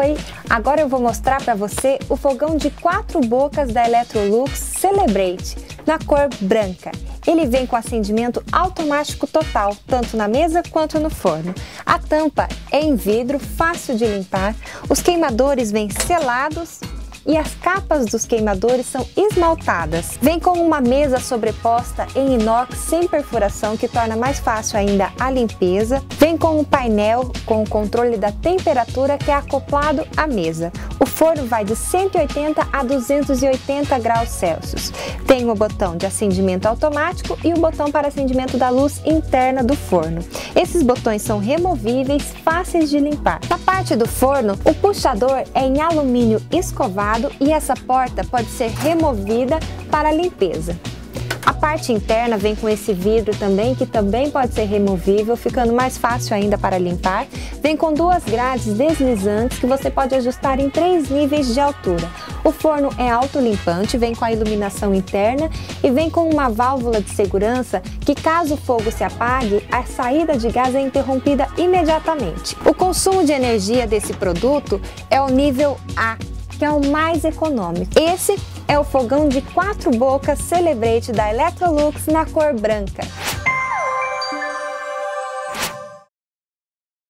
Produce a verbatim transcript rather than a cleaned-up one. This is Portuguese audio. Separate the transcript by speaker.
Speaker 1: Oi, agora eu vou mostrar para você o fogão de quatro bocas da Electrolux Celebrate, na cor branca. Ele vem com acendimento automático total, tanto na mesa quanto no forno. A tampa é em vidro, fácil de limpar, os queimadores vêm selados e as capas dos queimadores são esmaltadas. Vem com uma mesa sobreposta em inox sem perfuração, que torna mais fácil ainda a limpeza. Vem com um painel com o controle da temperatura que é acoplado à mesa. O forno vai de cento e oitenta a duzentos e oitenta graus Celsius. Tem o botão de acendimento automático e o botão para acendimento da luz interna do forno. Esses botões são removíveis, fáceis de limpar. Na parte do forno, o puxador é em alumínio escovado e essa porta pode ser removida para a limpeza. A parte interna vem com esse vidro também, que também pode ser removível, ficando mais fácil ainda para limpar. Vem com duas grades deslizantes que você pode ajustar em três níveis de altura. O forno é autolimpante, vem com a iluminação interna e vem com uma válvula de segurança que, caso o fogo se apague, a saída de gás é interrompida imediatamente. O consumo de energia desse produto é o nível A, que é o mais econômico. Esse é o fogão de quatro bocas Celebrate da Electrolux na cor branca.